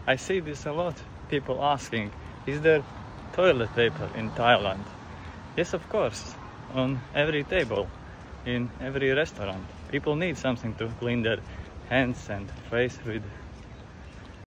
I see this a lot. People asking, is there toilet paper in Thailand? Yes, of course. On every table, in every restaurant. People need something to clean their hands and face with.